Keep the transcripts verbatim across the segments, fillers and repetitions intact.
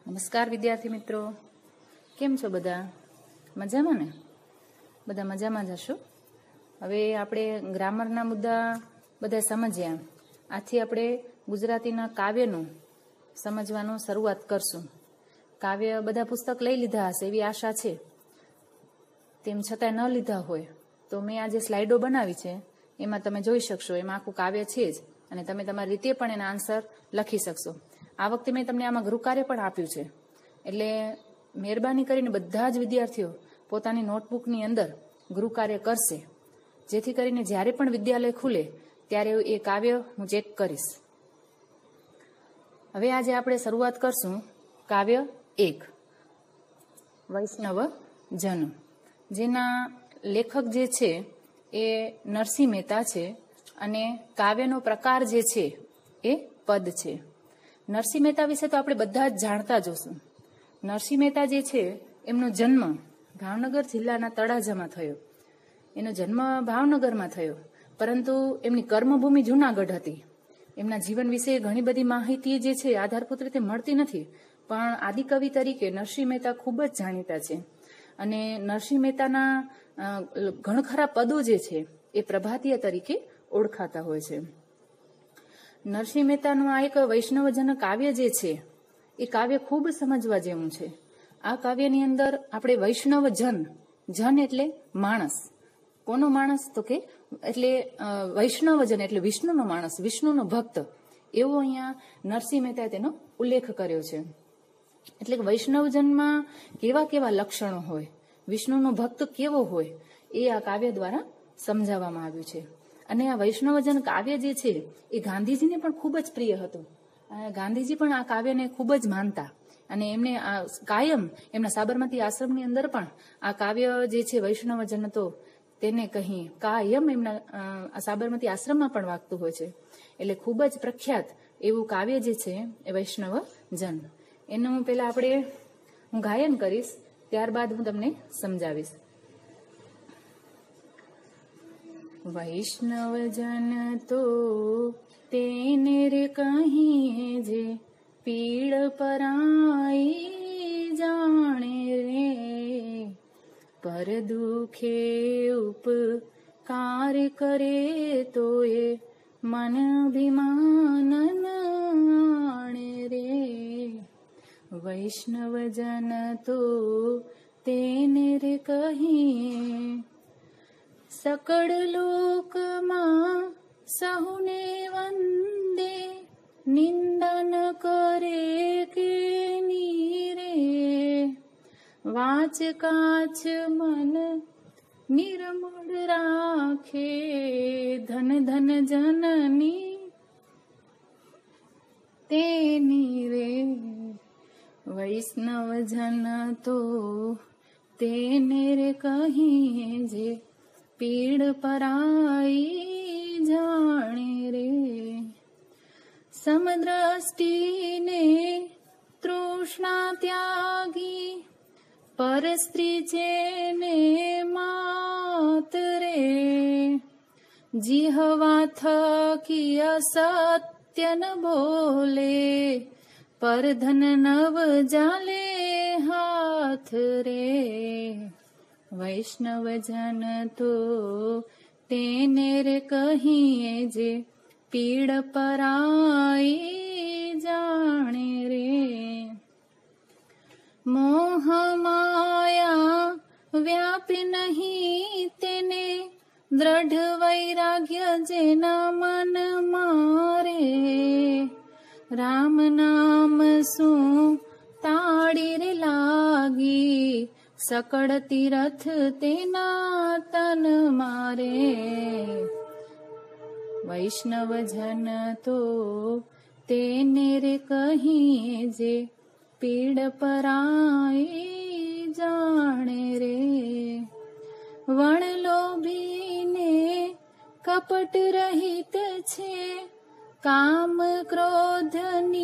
નમસ્કાર વિદ્યાર્થી મિત્રો, કેમ છો બધા? મજામાં ને? બધા મજામાં જ હશો. હવે આપણે ગ્રામરના મુદ્દા બધા સમજ્યા. આથી આપણે ગુજરાતીના કાવ્યનું સમજવાનું શરૂઆત કરશું. કાવ્ય બધા પુસ્તક લઈ લીધા હશે એવી આશા છે. તેમ છતાંય ન લીધા હોય તો મેં આ જે સ્લાઇડો બનાવી છે એમાં તમે જોઈ શકશો. એમાં આખું કાવ્ય છે જ અને તમે તમારી રીતે પણ એના આન્સર લખી શકશો. આ વખતે મેં તમને આમાં ગૃહકાર્ય પણ આપ્યું છે, એટલે મહેરબાની કરીને બધા જ વિદ્યાર્થીઓ પોતાની નોટબુકની અંદર ગૃહકાર્ય કરશે, જેથી કરીને જ્યારે પણ વિદ્યાલય ખુલે ત્યારે એ કાવ્ય હું ચેક કરીશ. હવે આજે આપણે શરૂઆત કરશું કાવ્ય એક, વૈષ્ણવ જન, જેના લેખક જે છે એ નરસિંહ મહેતા છે અને કાવ્યનો પ્રકાર જે છે એ પદ છે. નરસિંહ મહેતા વિશે તો આપણે બધા જ જાણતા જ હશું. નરસિંહ મહેતા જે છે એમનો જન્મ ભાવનગર જિલ્લાના તળાજામાં થયો. એનો જન્મ ભાવનગરમાં થયો, પરંતુ એમની કર્મભૂમિ જુનાગઢ હતી. એમના જીવન વિશે ઘણી બધી માહિતી જે છે આધારભૂત રીતે મળતી નથી, પણ આદિકવિ તરીકે નરસિંહ મહેતા ખૂબ જ જાણીતા છે. અને નરસિંહ મહેતાના ઘણખરા પદો જે છે એ પ્રભાતીય તરીકે ઓળખાતા હોય છે. નરસિંહ મહેતાનું આ એક વૈષ્ણવજન કાવ્ય જે છે એ કાવ્ય ખૂબ સમજવા જેવું છે. આ કાવ્યની અંદર આપણે વૈષ્ણવ જન, જન એટલે માણસ. કોનો માણસ? તો કે એટલે વૈષ્ણવજન એટલે વિષ્ણુનો માણસ, વિષ્ણુનો ભક્ત, એવો અહીંયા નરસિંહ મહેતાએ તેનો ઉલ્લેખ કર્યો છે. એટલે કે વૈષ્ણવજનમાં કેવા કેવા લક્ષણો હોય, વિષ્ણુનો ભક્ત કેવો હોય, એ આ કાવ્ય દ્વારા સમજાવવામાં આવ્યું છે. અને આ વૈષ્ણવજન કાવ્ય જે છે એ ગાંધીજીને પણ ખૂબ જ પ્રિય હતું. ગાંધીજી પણ આ કાવ્યને ખૂબ જ માનતા અને એમને આ કાયમ એમના સાબરમતી આશ્રમની અંદર પણ આ કાવ્ય જે છે વૈષ્ણવજન તો તેને કહી કાયમ એમના સાબરમતી આશ્રમમાં પણ વાગતું હોય છે. એટલે ખૂબ જ પ્રખ્યાત એવું કાવ્ય જે છે એ વૈષ્ણવજન. એનું પહેલા આપણે હું ગાયન કરીશ, ત્યારબાદ હું તમને સમજાવીશ. વૈષ્ણવજન તો તેને રે કહીએ જે પીડ પરાઈ જાણે રે, પર દુખે ઉપકાર કરે તો એ મન અભિમાન આણે રે. વૈષ્ણવજન તો તેને રે કહીએ સકળ લોકમાં સહુને વંદે, નિંદા ન કરે કે નીરે, વાચ કાચ મન નિર્મળ રાખે, ધન ધન જનની તેની રે. વૈષ્ણવજન તો તેને રે કહીએ જે પીડ પરાઈ જાણે રે. સમદ્રષ્ટિને તૃષ્ણા ત્યાગી, પર સ્ત્રી જેને માત રે, જીહવા થકી અસત્ય ન બોલે, પર ધન નવ જાલે હાથ રે. વૈષ્ણવજન તો તેને રે કહીએ જે પીડ પરાઈ જાણે રે. મોહ માયા વ્યાપી નહીં તેને, દ્રઢ વૈરાગ્ય જેના મન મારે, રામ નામ શું તાળી રે લાગી, સકળ તીરથ તેના તન મારે. વૈષ્ણવજન તો તેને રે કહીએ જે પીડ પરાઈ જાણે રે. વણલોભીને કપટ રહિત છે, કામ ક્રોધ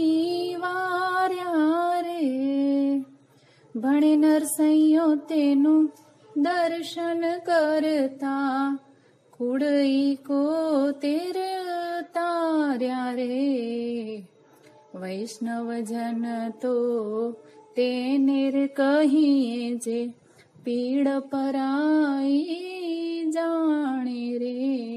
નિવાર્યા રે, ભણે નરસૈયો તેનું દર્શન કરતા, કુળઈ કો તેર તાર્યા રે. વૈષ્ણવજન તો તેને રે કહીએ જે પીડ પરાઈ જાણે રે.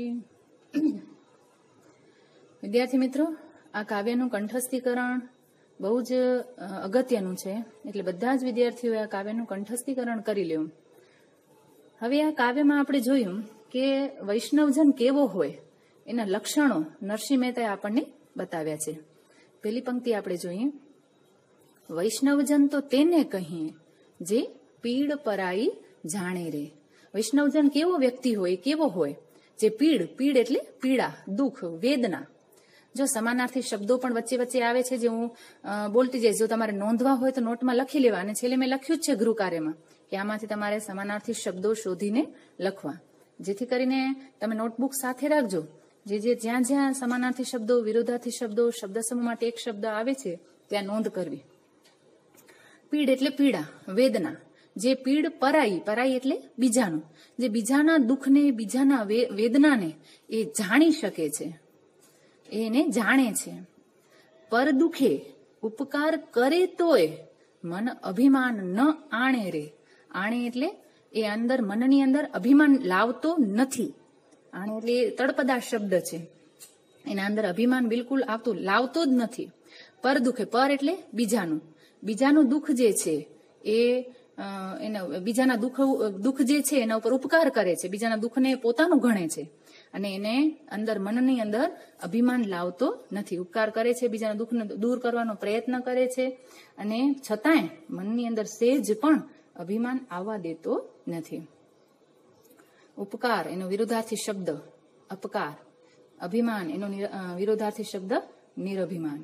વિદ્યાર્થી મિત્રો, આ કાવ્યનું કંઠસ્થીકરણ બહુ જ અગત્યનું છે, એટલે બધા જ વિદ્યાર્થીઓએ આ કાવ્યનું કંઠસ્થીકરણ કરી લેવું. હવે આ કાવ્યમાં આપણે જોયું કે વૈષ્ણવજન કેવો હોય એના લક્ષણો નરસિંહ મહેતાએ આપણને બતાવ્યા છે. પહેલી પંક્તિ આપણે જોઈએ, વૈષ્ણવજન તો તેને કહીએ જે પીડ પરાઈ જાણે રે. વૈષ્ણવજન કેવો વ્યક્તિ હોય, કેવો હોય જે પીડ, પીડ એટલે પીડા, દુઃખ, વેદના. જો સમાનાર્થી શબ્દો પણ વચ્ચે વચ્ચે આવે છે, જે હું બોલતી જઈશ. જો તમારે નોંધવા હોય તો નોટમાં લખી લેવા, અને છેલ્લે મેં લખ્યું જ છે ગૃહ કાર્યમાં કે આમાંથી તમારે સમાનાર્થી શબ્દો શોધીને લખવા, જેથી કરીને તમે નોટબુક સાથે રાખજો. જે જે જ્યાં જ્યાં સમાનાર્થી શબ્દો, વિરોધાર્થી શબ્દો, શબ્દ સમૂહ માટે એક શબ્દ આવે છે ત્યાં નોંધ કરવી. પીડ એટલે પીડા, વેદના. જે પીડ પરાઈ, પરાઈ એટલે બીજાનું, જે બીજાના દુઃખને, બીજાના વેદનાને એ જાણી શકે છે, એને જાણે છે. પર દુખે ઉપકાર કરે તોય મન અભિમાન ન આણે રે. આણે એટલે એ અંદર, મનની અંદર અભિમાન લાવતો નથી. આણે એટલે એ તળપદા શબ્દ છે, એના અંદર અભિમાન બિલકુલ આવતું, લાવતો જ નથી. પર દુખે, પર એટલે બીજાનું, બીજાનું દુઃખ જે છે એ એના બીજાના દુઃખ દુઃખ જે છે એના ઉપર ઉપકાર કરે છે, બીજાના દુઃખને પોતાનું ગણે છે, અને એને અંદર, મનની અંદર અભિમાન લાવતો નથી. ઉપકાર કરે છે, બીજાના દુઃખને દૂર કરવાનો પ્રયત્ન કરે છે, અને છતાંય મનની અંદર સેજ પણ અભિમાન આવવા દેતો નથી. ઉપકાર એનો વિરોધાર્થી શબ્દ અપકાર, અભિમાન એનો વિરોધાર્થી શબ્દ નિરભિમાન.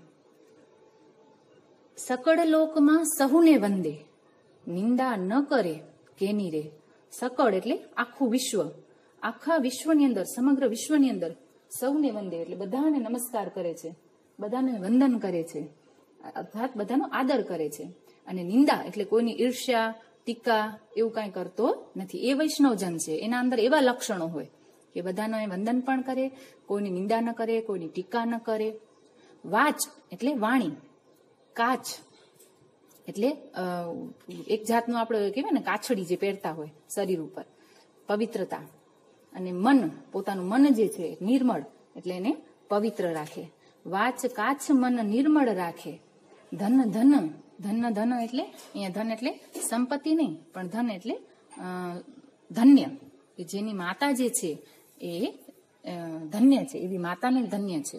સકળ લોકમાં સહુને વંદે, નિંદા ન કરે કેની રે. સકળ એટલે આખું વિશ્વ, આખા વિશ્વની અંદર, સમગ્ર વિશ્વની અંદર સૌને વંદે એટલે બધાને નમસ્કાર કરે છે, બધાને વંદન કરે છે, અર્થાત બધાનો આદર કરે છે. અને નિંદા એટલે કોઈની ઈર્ષ્યા, ટીકા એવું કાંઈ કરતો નથી. એ વૈષ્ણવજન છે. એના અંદર એવા લક્ષણો હોય કે બધાનો એ વંદન પણ કરે, કોઈની નિંદા ન કરે, કોઈની ટીકા ન કરે. વાચ એટલે વાણી, કાચ એટલે એક જાતનું આપણે કહેવાય ને કાછડી જે પહેરતા હોય શરીર ઉપર, પવિત્રતા. અને મન, પોતાનું મન જે છે નિર્મળ એટલે એને પવિત્ર રાખે. વાચ કાચ મન નિર્મળ રાખે. ધન ધન, ધન ધન એટલે અહીંયા ધન એટલે સંપત્તિ નહીં, પણ ધન એટલે ધન્ય, કે જેની માતા જે છે એ ધન્ય છે, એવી માતાને ધન્ય છે.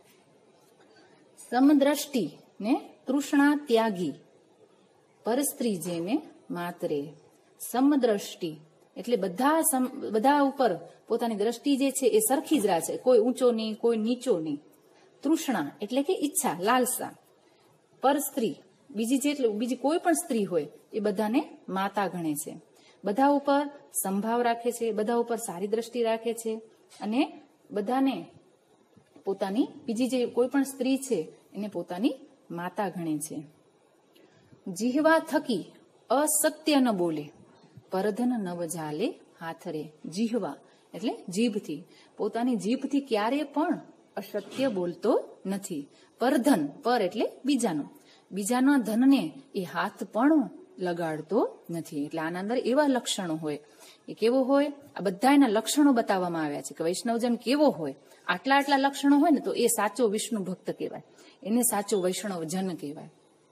સમદ્રષ્ટિ ને તૃષ્ણા ત્યાગી, પરસ્ત્રી જેને માતરે. સમદ્રષ્ટિ એટલે બધા બધા ઉપર પોતાની દ્રષ્ટિ જે છે એ સરખી જ રાખે, કોઈ ઊંચો નહીં, કોઈ નીચો નહીં. તૃષ્ણા એટલે કે ઈચ્છા, લાલસા. પર સ્ત્રી, બીજી જેટલું બીજી કોઈ પણ સ્ત્રી હોય એ બધાને માતા ગણે છે. બધા ઉપર સંભાવ રાખે છે, બધા ઉપર સારી દ્રષ્ટિ રાખે છે, અને બધાને પોતાની, બીજી જે કોઈ પણ સ્ત્રી છે એને પોતાની માતા ગણે છે. જીહવા થકી અસત્ય ન બોલે, પરધન નવ જાલે હાથરે. જીહવા એટલે જીભથી, પોતાની જીભથી ક્યારે પણ અસત્ય બોલતો નથી. પરધન, પર એટલે બીજાનું, બીજાના ધનને એ હાથ પણ લગાડતો નથી. એટલે આના અંદર એવા લક્ષણો હોય. એ કેવો હોય? આ બધા એના લક્ષણો બતાવવામાં આવ્યા છે કે વૈષ્ણવજન કેવો હોય. આટલા આટલા લક્ષણો હોય ને તો એ સાચો વિષ્ણુ ભક્ત કહેવાય, એને સાચો વૈષ્ણવજન કહેવાય.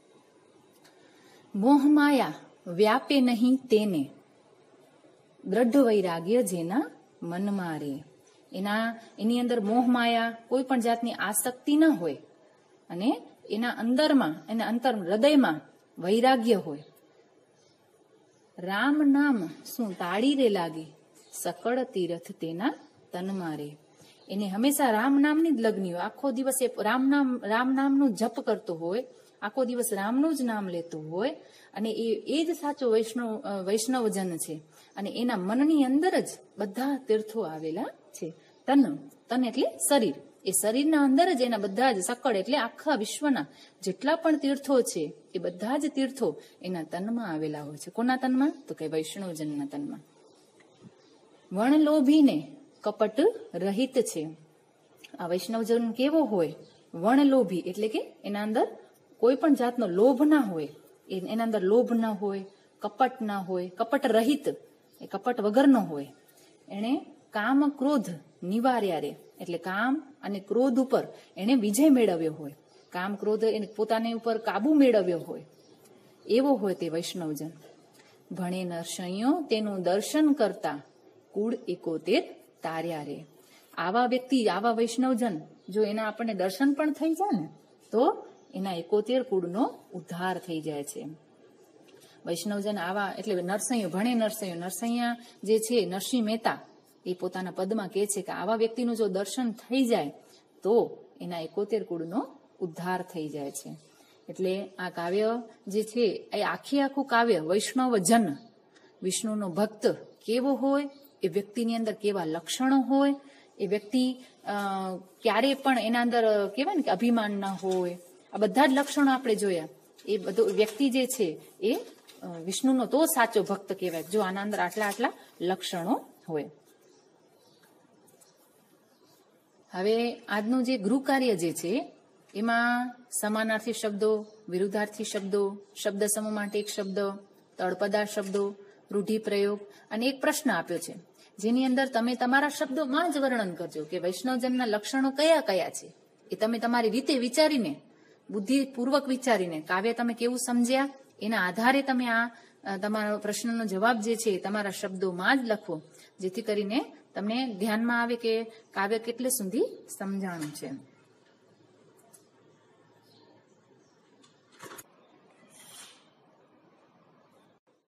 મોહ માયા વ્યાપે નહીં તેને, દ્રઢ વૈરાગ્ય જેના મનમાં રે. એના એની અંદર મોહ માયા, કોઈ પણ જાતની આસક્તિ ન હોય, અને એના અંદરમાં, એના અંતર હૃદયમાં વૈરાગ્ય હોય. રામ નામ શું તાળી રે લાગી, સકળ તીરથ તેના તનમાં રે. એને હંમેશા રામ નામની જ લગ્ની હોય. આખો દિવસ એ રામ નામ રામ નામનું જપ કરતો હોય, આખો દિવસ રામનું જ નામ લેતો હોય, અને એ એ જ સાચો વૈષ્ણવ વૈષ્ણવજન છે. અને એના મનની અંદર જ બધા તીર્થો આવેલા છે. તન, તન એટલે શરીર. એ શરીરના અંદર જ એના બધા જ સકળ એટલે આખા વિશ્વના જેટલા પણ તીર્થો છે એ બધા જ તીર્થો એના તનમાં આવેલા હોય છે. કોના તનમાં? તો કે વૈષ્ણવજનના તનમાં. વણ લોભીને કપટ રહિત છે. આ વૈષ્ણવજન કેવો હોય? વણલોભી એટલે કે એના અંદર કોઈ પણ જાતનો લોભ ના હોય, એના અંદર લોભ ના હોય, કપટ ના હોય, કપટ રહિત, એ કપટ વગરનો હોય. એને કામ ક્રોધ નિવાર્યા રે એટલે કામ અને ક્રોધ ઉપર એને વિજય મેળવ્યો હોય, કામ ક્રોધ એને પોતાની ઉપર કાબુ મેળવ્યો હોય, એવો હોય તે વૈષ્ણવજન. ભણે નરસૈયો તેનું દર્શન કરતા કુળ એકોતેર તાર્યા રે. આવા વ્યક્તિ, આવા વૈષ્ણવજન જો એના આપણને દર્શન પણ થઈ જાય ને તો એના એકોતેર કુળનો ઉદ્ધાર થઈ જાય છે. વૈષ્ણવજન આવા એટલે નરસૈયો, ભણે નરસૈયો, નરસૈયા જે છે નરસિંહ મહેતા એ પોતાના પદમાં કહે છે કે આવા વ્યક્તિનું જો દર્શન થઈ જાય તો એના એકોતેર કુળનો ઉદ્ધાર થઈ જાય છે. એટલે આ કાવ્ય જે છે એ આખી આખું કાવ્ય વૈષ્ણવજન, વિષ્ણુનો ભક્ત કેવો હોય, એ વ્યક્તિની અંદર કેવા લક્ષણો હોય, એ વ્યક્તિ ક્યારે પણ એના અંદર કહેવાય ને કે અભિમાન ના હોય, આ બધા જ લક્ષણો આપણે જોયા. એ બધો વ્યક્તિ જે છે એ વિષ્ણુનો તો સાચો ભક્ત કહેવાય જો આના અંદર આટલા આટલા લક્ષણો હોય. હવે આજનું જે ગૃહ કાર્ય જે છે એમાં સમાનાર્થી શબ્દો, વિરુદ્ધાર્થી શબ્દો, શબ્દ સમૂહ માટે એક શબ્દ, તળપદાર શબ્દો, રૂઢિપ્રયોગ અને એક પ્રશ્ન આપ્યો છે જેની અંદર તમે તમારા શબ્દોમાં જ વર્ણન કરજો કે વૈષ્ણવજનના લક્ષણો કયા કયા છે. એ તમે તમારી રીતે વિચારીને, બુદ્ધિપૂર્વક વિચારીને કાવ્ય તમે કેવું સમજ્યા એના આધારે તમે આ તમારો પ્રશ્નનો જવાબ જે છે તમારા શબ્દોમાં જ લખો, જેથી કરીને તમને ધ્યાનમાં આવે કે કાવ્ય કેટલે સુધી સમજાણું છે.